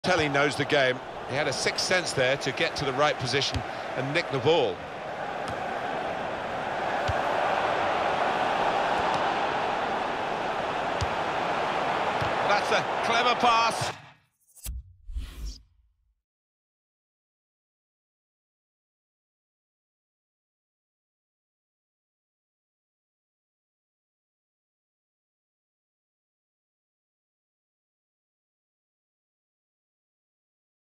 Telly knows the game. He had a sixth sense there to get to the right position and nick the ball. That's a clever pass.